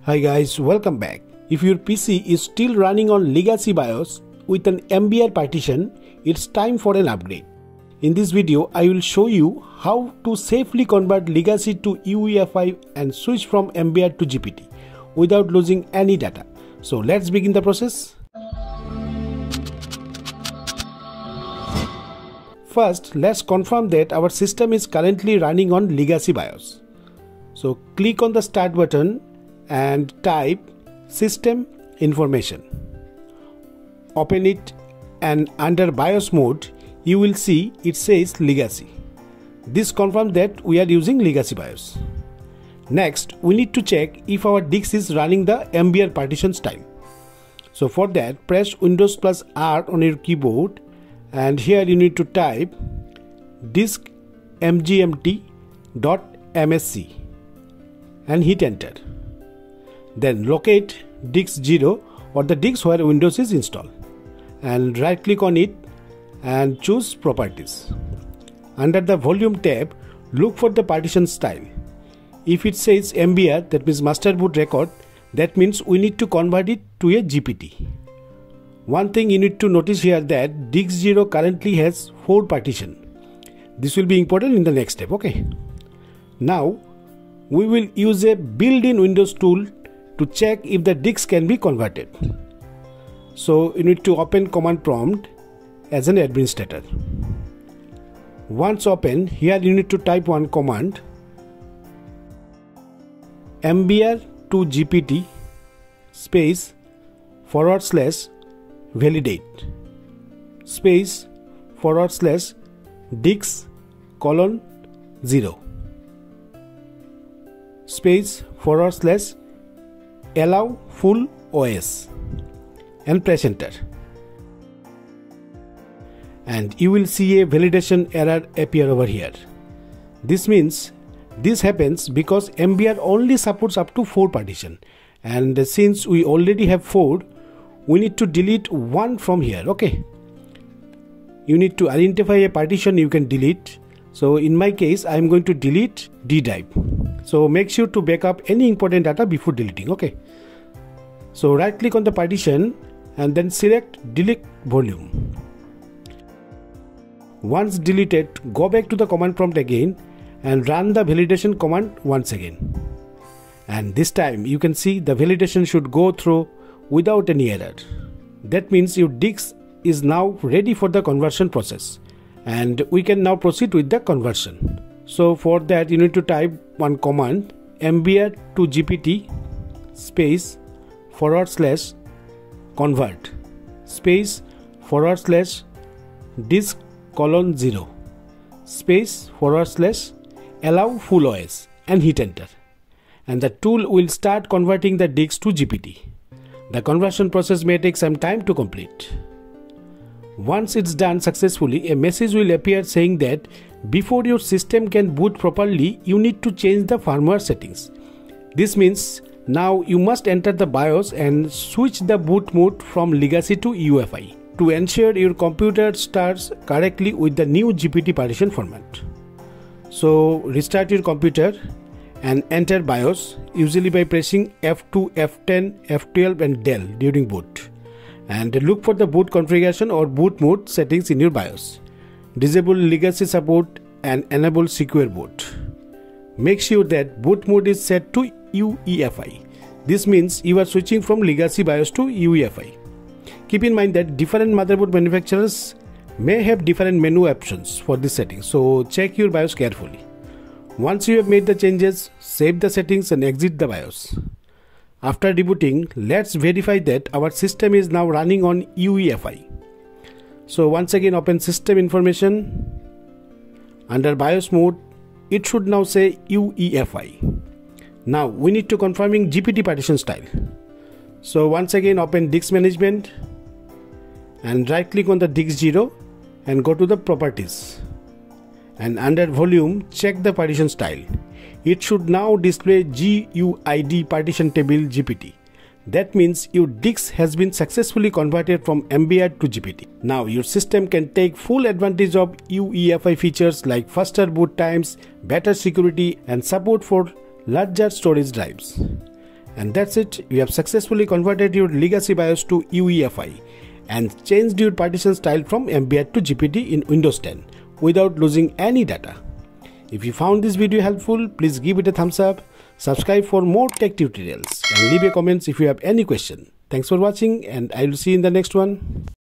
Hi guys, welcome back. If your PC is still running on legacy BIOS with an MBR partition, it's time for an upgrade. In this video, I will show you how to safely convert legacy to UEFI and switch from MBR to GPT without losing any data. So let's begin the process. First, let's confirm that our system is currently running on legacy BIOS. So click on the start button and type system information. Open it and under BIOS mode you will see it says legacy. This confirms that we are using legacy BIOS. Next, we need to check if our disk is running the MBR partition style. So for that, press Windows plus R on your keyboard and here you need to type disk mgmt.msc and hit enter. Then locate disk 0 or the disk where Windows is installed and right click on it and choose properties. Under the volume tab, look for the partition style. If it says MBR, that means master boot record, that means we need to convert it to a GPT. One thing you need to notice here that disk 0 currently has 4 partition. This will be important in the next step, okay? Now we will use a built-in Windows tool to check if the disk can be converted. So you need to open command prompt as an administrator. Once open, here you need to type one command: MBR to GPT space / validate space / disk : 0 space / allowfullOS and press enter. And you will see a validation error appear over here. This means this happens because MBR only supports up to 4 partition, and since we already have 4, we need to delete one from here, okay? You need to identify a partition you can delete. So in my case, I am going to delete D drive. So make sure to back up any important data before deleting, okay? So right click on the partition and then select delete volume. Once deleted, go back to the command prompt again and run the validation command once again. And this time you can see the validation should go through without any error. That means your disk is now ready for the conversion process and we can now proceed with the conversion. So for that you need to type one command: MBR to GPT space / convert space / disk : 0 space / allowfullOS and hit enter. And the tool will start converting the disk to GPT. The conversion process may take some time to complete. Once it's done successfully, a message will appear saying that before your system can boot properly, you need to change the firmware settings. This means now you must enter the BIOS and switch the boot mode from legacy to UEFI to ensure your computer starts correctly with the new GPT partition format. So restart your computer and enter BIOS, usually by pressing F2, F10, F12 and del during boot. And look for the boot configuration or boot mode settings in your BIOS. Disable legacy support and enable secure boot. Make sure that boot mode is set to UEFI. This means you are switching from legacy BIOS to UEFI. Keep in mind that different motherboard manufacturers may have different menu options for this setting, so check your BIOS carefully. Once you have made the changes, save the settings and exit the BIOS. After rebooting, let's verify that our system is now running on UEFI. So once again open system information. Under BIOS mode, it should now say UEFI. Now we need to confirming GPT partition style. So once again open disk management and right click on the disk 0 and go to the properties. And under volume, check the partition style. It should now display GUID partition table GPT. That means your disk has been successfully converted from MBR to GPT. Now your system can take full advantage of UEFI features like faster boot times, better security and support for larger storage drives. And that's it, you have successfully converted your legacy BIOS to UEFI and changed your partition style from MBR to GPT in Windows 10 without losing any data. If you found this video helpful, please give it a thumbs up, subscribe for more tech tutorials, and leave a comment if you have any question. Thanks for watching, and I will see you in the next one.